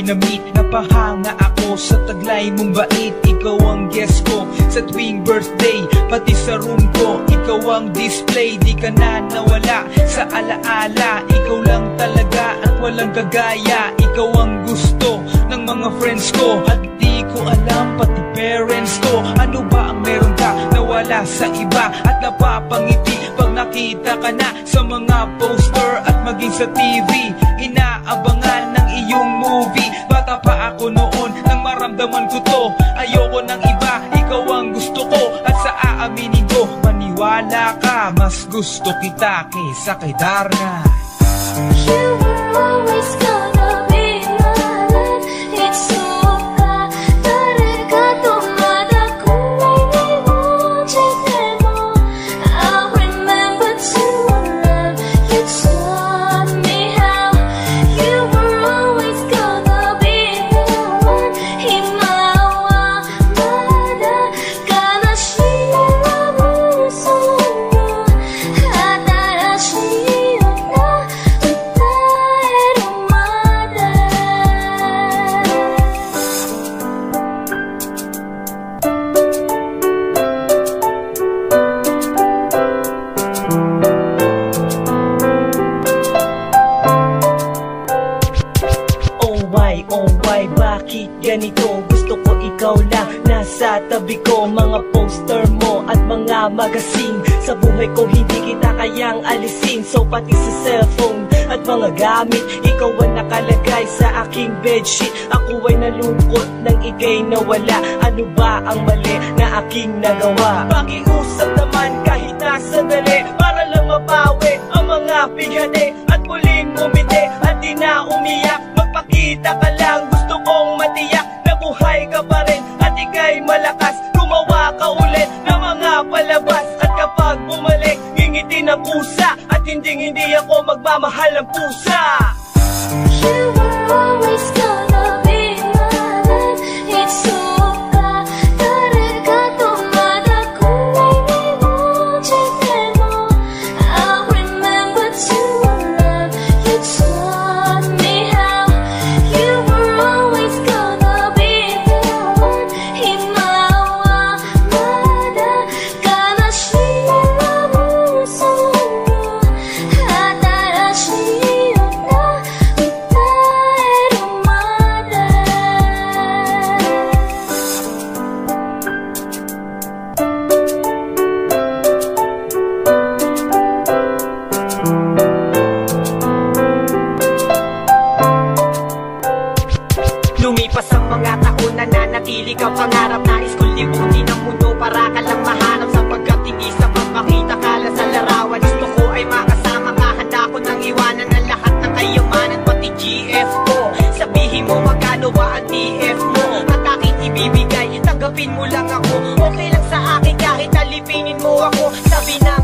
na-meet, napahanga ako sa taglay mong bait. Ikaw ang guest ko sa tuwing birthday, pati sa room ko ikaw ang display. Di ka na nawala sa alaala, ikaw lang talaga at walang kagaya. Ikaw ang gusto ng mga friends ko, at di ko alam pati parents ko. Ano ba ang meron ka na wala sa iba, at napapangiti pag nakita ka na sa mga poster at maging sa TV. Inaabangan ng iyong movie. Bata pa ako noon nang maramdaman ko to. Ayoko ng iba, ikaw ang gusto ko. At sa aaminin ko, maniwala ka, mas gusto kita kaysa kay Darna. You were always gonna be my love. It's so bad. 다리가 도마다 꿈이 미워질 때도 I remember to love. You taught me how. You were always gonna be the one. 희망마다 가나시와 무서워 하다라시였나. Oh why, bakit ganito? Gusto ko ikaw lang nasa tabi ko. Mga poster mo at mga magazine, sa buhay ko hindi kita kayang alisin. So pati sa cellphone at mga gamit, ikaw ang nakalagay sa aking bedsheet. Ako ay nalungkot nang ika'y nawala. Ano ba ang mali na aking nagawa? Pakiusap naman kahit na sandali, para lang mabawi ang mga bighani at muling umiti at di na umiyak. Magpakita ka lang, gusto kong matiyak na buhay ka pa rin at ika'y malakas. Gumawa ka ulit ng mga palabas, at kapag bumalik, ngingiti ng pusa, at hindi ako magmamahal ng pusa. You were always gonna be my love. It's so bad. 다리가 도마다 꿈이 미워질 때도 I remember to love. You taught me how. You were always gonna be the one. 희망마다 가나시와 무서워 하다라시였나. Lumipas ang mga taon, nananatili kang pangarap. Nais kong libutin ang mundo para ka lang mahanap, sapagkat hindi sapat makita ka lang sa larawan. Gusto ko ay makasama ka, handa ko nang iwanan ang lahat ng kayamanan, pati GF ko. Sabihin mo magkano ba ang TF mo, at aking ibibigay, tanggapin mo lang ako. Okay lang sa akin kahit alipinin mo ako. Sabi na